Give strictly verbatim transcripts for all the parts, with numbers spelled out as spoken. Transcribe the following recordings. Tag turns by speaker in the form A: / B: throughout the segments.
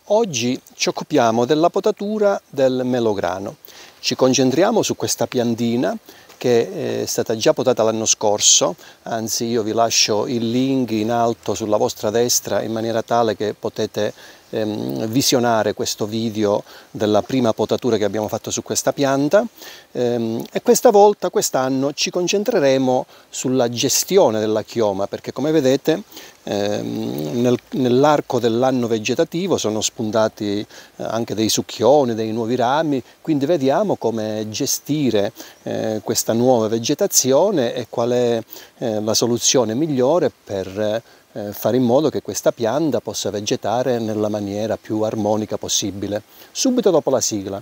A: Oggi ci occupiamo della potatura del melograno. Ci concentriamo su questa piantina che è stata già potata l'anno scorso, anzi io vi lascio il link in alto sulla vostra destra in maniera tale che potete ehm, visionare questo video della prima potatura che abbiamo fatto su questa pianta ehm, e questa volta, quest'anno, ci concentreremo sulla gestione della chioma, perché come vedete ehm, nel, nell'arco dell'anno vegetativo sono spuntati eh, anche dei succhioni, dei nuovi rami, quindi vediamo come gestire eh, questa nuova vegetazione e qual è eh, la soluzione migliore per eh, fare in modo che questa pianta possa vegetare nella maniera più armonica possibile. Subito dopo la sigla.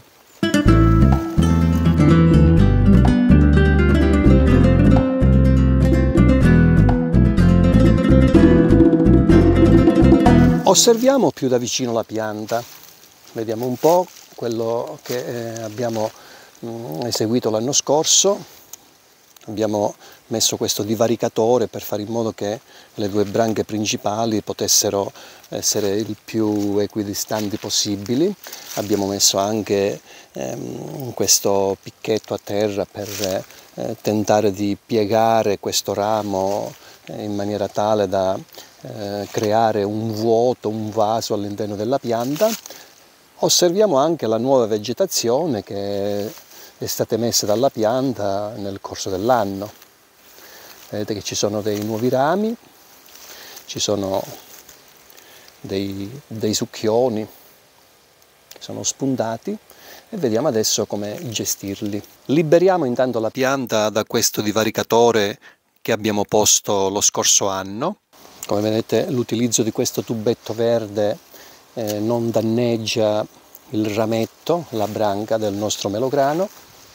A: Osserviamo più da vicino la pianta, vediamo un po' quello che eh, abbiamo mh, eseguito l'anno scorso. Abbiamo messo questo divaricatore per fare in modo che le due branche principali potessero essere il più equidistanti possibili. Abbiamo messo anche ehm, questo picchetto a terra per eh, tentare di piegare questo ramo eh, in maniera tale da eh, creare un vuoto, un vaso all'interno della pianta. Osserviamo anche la nuova vegetazione che è stata emessa dalla pianta nel corso dell'anno. Vedete che ci sono dei nuovi rami, ci sono dei, dei succhioni che sono spuntati e vediamo adesso come gestirli. Liberiamo intanto la pianta da questo divaricatore che abbiamo posto lo scorso anno. Come vedete l'utilizzo di questo tubetto verde eh, non danneggia il rametto, la branca del nostro melograno.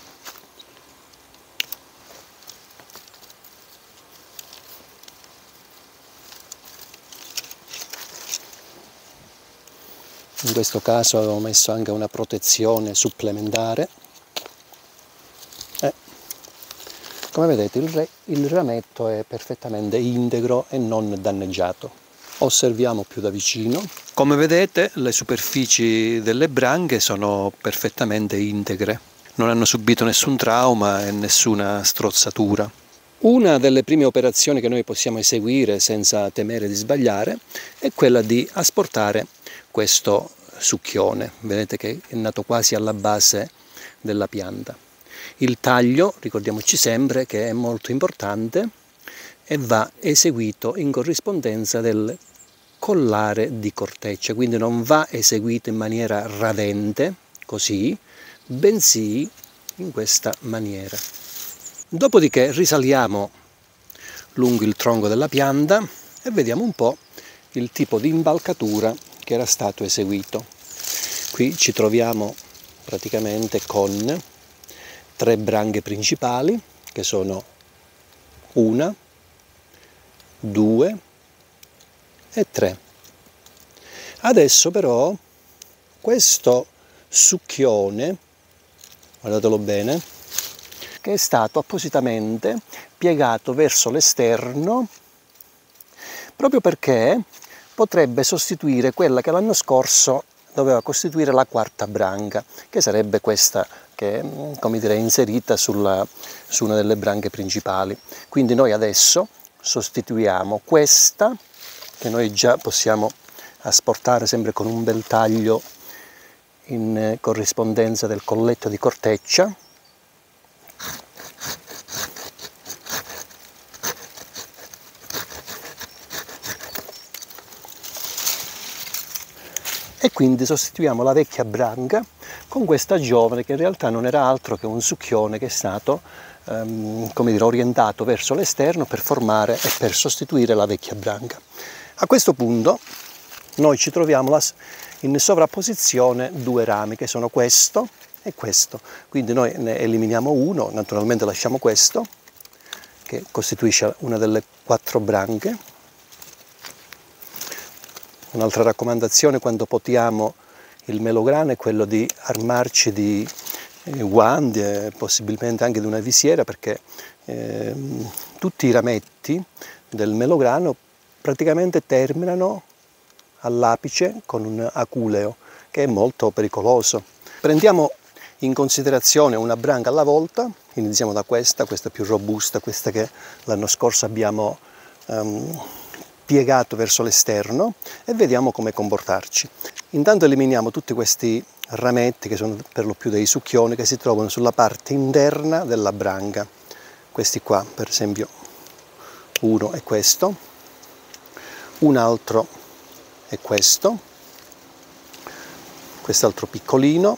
A: In questo caso avevo messo anche una protezione supplementare. Eh, come vedete il, re, il rametto è perfettamente integro e non danneggiato. Osserviamo più da vicino. Come vedete le superfici delle branche sono perfettamente integre, non hanno subito nessun trauma e nessuna strozzatura. Una delle prime operazioni che noi possiamo eseguire senza temere di sbagliare è quella di asportare questo succhione. Vedete che è nato quasi alla base della pianta. Il taglio, ricordiamoci sempre che è molto importante e va eseguito in corrispondenza del collare di corteccia, quindi non va eseguito in maniera radente, così, bensì in questa maniera. Dopodiché risaliamo lungo il tronco della pianta e vediamo un po' il tipo di imbalcatura che era stato eseguito. Qui ci troviamo praticamente con tre branche principali che sono una, due e tre. Adesso però questo succhione, guardatelo bene, che è stato appositamente piegato verso l'esterno proprio perché potrebbe sostituire quella che l'anno scorso doveva costituire la quarta branca, che sarebbe questa che, come dire, è inserita sulla, su una delle branche principali. Quindi noi adesso sostituiamo questa, che noi già possiamo asportare sempre con un bel taglio in corrispondenza del colletto di corteccia. E quindi sostituiamo la vecchia branca con questa giovane che in realtà non era altro che un succhione che è stato ehm, come dire, orientato verso l'esterno per formare e per sostituire la vecchia branca. A questo punto noi ci troviamo in sovrapposizione due rami che sono questo e questo, quindi noi ne eliminiamo uno, naturalmente lasciamo questo che costituisce una delle quattro branche. Un'altra raccomandazione quando potiamo il melograno è quello di armarci di guanti e possibilmente anche di una visiera, perché eh, tutti i rametti del melograno praticamente terminano all'apice con un aculeo che è molto pericoloso. Prendiamo in considerazione una branca alla volta, iniziamo da questa, questa più robusta, questa che l'anno scorso abbiamo um, piegato verso l'esterno, e vediamo come comportarci. Intanto eliminiamo tutti questi rametti che sono per lo più dei succhioni che si trovano sulla parte interna della branca. Questi qua, per esempio, uno è questo, un altro è questo, quest'altro piccolino.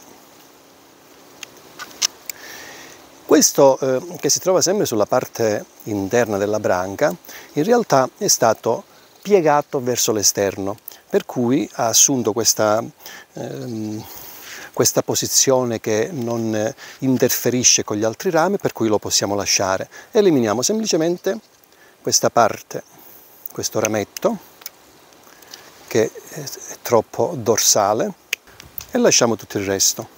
A: Questo eh, che si trova sempre sulla parte interna della branca, in realtà è stato piegato verso l'esterno, per cui ha assunto questa, ehm, questa posizione che non interferisce con gli altri rami, per cui lo possiamo lasciare. Eliminiamo semplicemente questa parte, questo rametto, che è troppo dorsale, e lasciamo tutto il resto.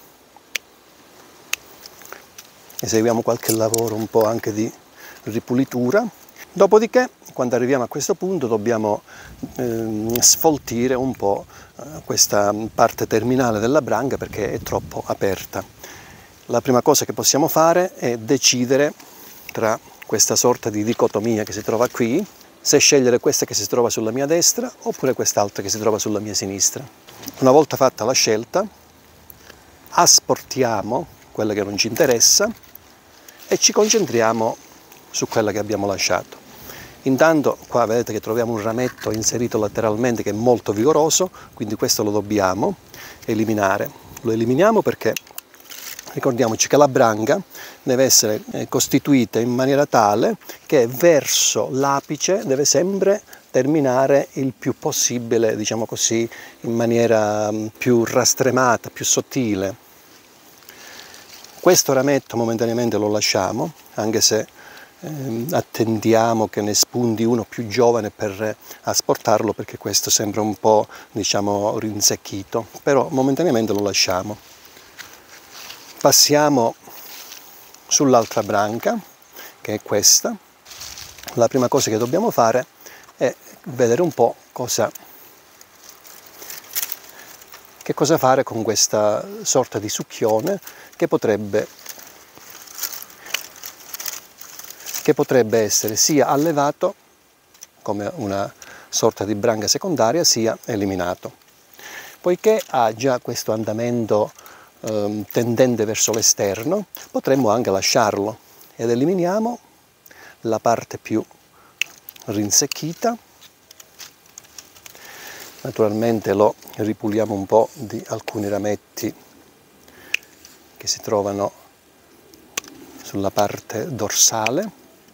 A: Eseguiamo qualche lavoro un po' anche di ripulitura, dopodiché quando arriviamo a questo punto dobbiamo eh, sfoltire un po' eh, questa parte terminale della branca perché è troppo aperta. La prima cosa che possiamo fare è decidere tra questa sorta di dicotomia che si trova qui, se scegliere questa che si trova sulla mia destra oppure quest'altra che si trova sulla mia sinistra. Una volta fatta la scelta, asportiamo quella che non ci interessa e ci concentriamo su quella che abbiamo lasciato. Intanto qua vedete che troviamo un rametto inserito lateralmente che è molto vigoroso, quindi questo lo dobbiamo eliminare. Lo eliminiamo perché ricordiamoci che la branca deve essere costituita in maniera tale che verso l'apice deve sempre terminare il più possibile, diciamo così, in maniera più rastremata, più sottile. Questo rametto momentaneamente lo lasciamo, anche se eh, attendiamo che ne spunti uno più giovane per asportarlo, perché questo sembra un po', diciamo, rinsecchito, però momentaneamente lo lasciamo. Passiamo sull'altra branca, che è questa. La prima cosa che dobbiamo fare è vedere un po' cosa, che cosa fare con questa sorta di succhione che potrebbe, che potrebbe essere sia allevato come una sorta di branca secondaria, sia eliminato. Poiché ha già questo andamento eh, tendente verso l'esterno, potremmo anche lasciarlo ed eliminiamo la parte più rinsecchita. Naturalmente lo ripuliamo un po' di alcuni rametti che si trovano sulla parte dorsale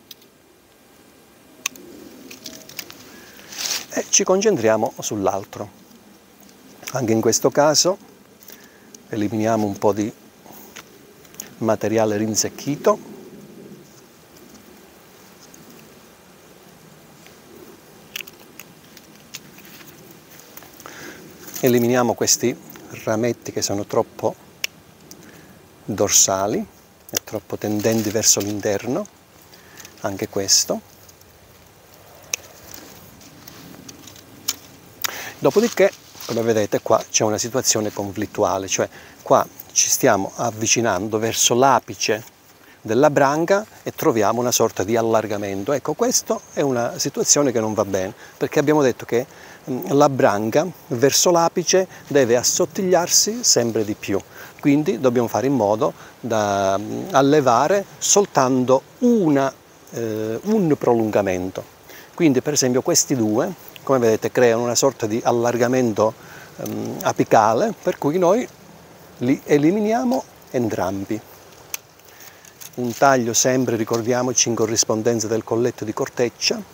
A: e ci concentriamo sull'altro. Anche in questo caso eliminiamo un po' di materiale rinsecchito. Eliminiamo questi rametti che sono troppo dorsali e troppo tendenti verso l'interno, anche questo. Dopodiché, come vedete, qua c'è una situazione conflittuale, cioè qua ci stiamo avvicinando verso l'apice della branca e troviamo una sorta di allargamento. Ecco, questa è una situazione che non va bene, perché abbiamo detto che la branca verso l'apice deve assottigliarsi sempre di più, quindi dobbiamo fare in modo da allevare soltanto una, eh, un prolungamento. Quindi per esempio questi due, come vedete, creano una sorta di allargamento ehm, apicale, per cui noi li eliminiamo entrambi. Un taglio sempre, ricordiamoci, in corrispondenza del colletto di corteccia.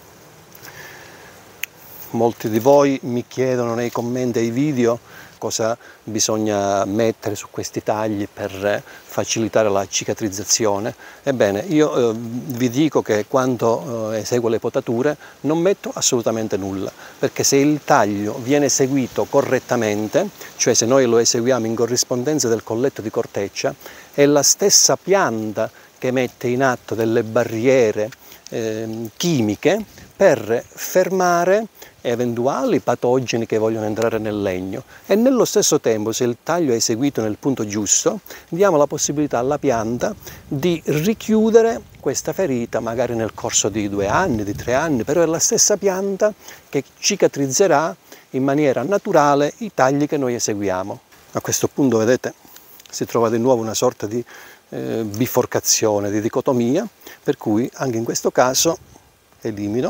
A: Molti di voi mi chiedono nei commenti ai video cosa bisogna mettere su questi tagli per facilitare la cicatrizzazione. Ebbene, io eh, vi dico che quando eh, eseguo le potature non metto assolutamente nulla, perché se il taglio viene eseguito correttamente, cioè se noi lo eseguiamo in corrispondenza del colletto di corteccia, è la stessa pianta che mette in atto delle barriere eh, chimiche per fermare eventuali patogeni che vogliono entrare nel legno, e nello stesso tempo, se il taglio è eseguito nel punto giusto, diamo la possibilità alla pianta di richiudere questa ferita magari nel corso di due anni, di tre anni, però è la stessa pianta che cicatrizzerà in maniera naturale i tagli che noi eseguiamo. A questo punto, vedete, si trova di nuovo una sorta di eh, biforcazione, di dicotomia, per cui anche in questo caso elimino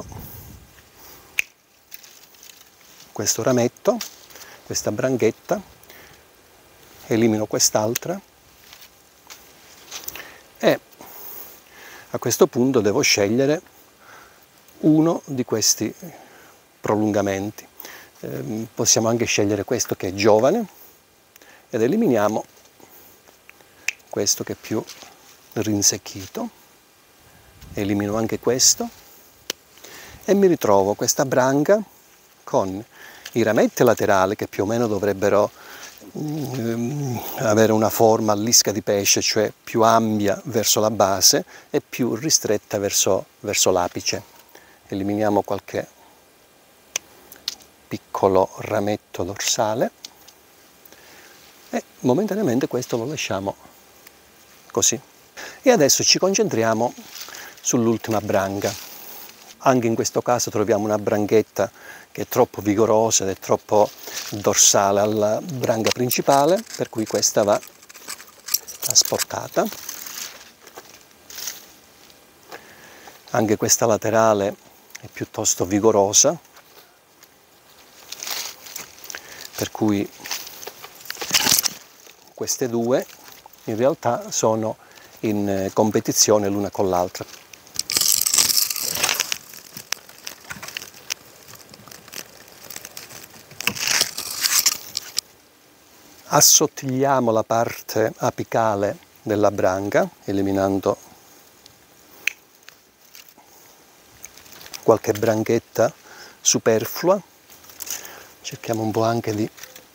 A: questo rametto, questa branchetta, elimino quest'altra e a questo punto devo scegliere uno di questi prolungamenti. Eh, possiamo anche scegliere questo che è giovane ed eliminiamo questo che è più rinsecchito, elimino anche questo e mi ritrovo questa branca con i rametti laterali che più o meno dovrebbero mm, avere una forma a lisca di pesce, cioè più ampia verso la base e più ristretta verso, verso l'apice. Eliminiamo qualche piccolo rametto dorsale e momentaneamente questo lo lasciamo così. E adesso ci concentriamo sull'ultima branca. Anche in questo caso troviamo una branchetta che è troppo vigorosa ed è troppo dorsale alla branca principale, per cui questa va trasportata. Anche questa laterale è piuttosto vigorosa, per cui queste due in realtà sono in competizione l'una con l'altra. Assottigliamo la parte apicale della branca, eliminando qualche branchetta superflua. Cerchiamo un po' anche di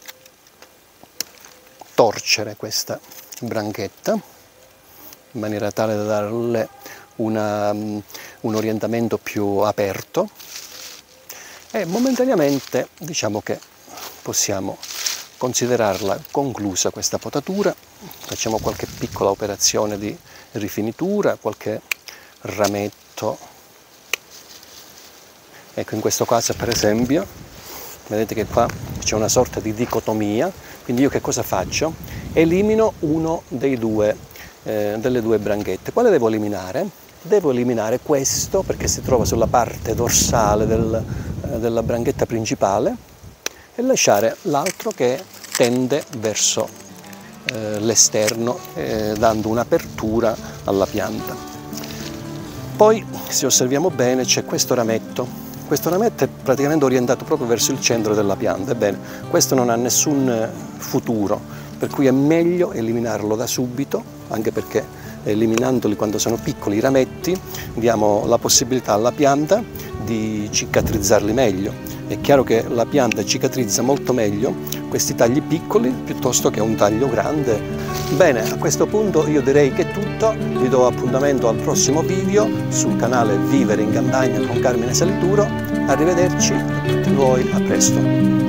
A: torcere questa branchetta in maniera tale da darle una, un orientamento più aperto e momentaneamente diciamo che possiamo considerarla conclusa questa potatura. Facciamo qualche piccola operazione di rifinitura, qualche rametto. Ecco, in questo caso per esempio vedete che qua c'è una sorta di dicotomia, quindi io che cosa faccio? Elimino uno dei due, eh, delle due branchette. Quale devo eliminare? Devo eliminare questo perché si trova sulla parte dorsale del, eh, della branchetta principale e lasciare l'altro che tende verso eh, l'esterno, eh, dando un'apertura alla pianta. Poi, se osserviamo bene, c'è questo rametto. Questo rametto è praticamente orientato proprio verso il centro della pianta. Ebbene, questo non ha nessun futuro, per cui è meglio eliminarlo da subito, anche perché eliminandoli quando sono piccoli i rametti diamo la possibilità alla pianta di cicatrizzarli meglio. È chiaro che la pianta cicatrizza molto meglio questi tagli piccoli piuttosto che un taglio grande. Bene, a questo punto io direi che è tutto, vi do appuntamento al prossimo video sul canale Vivere in Campagna con Carmine Salituro. Arrivederci a tutti voi, a presto!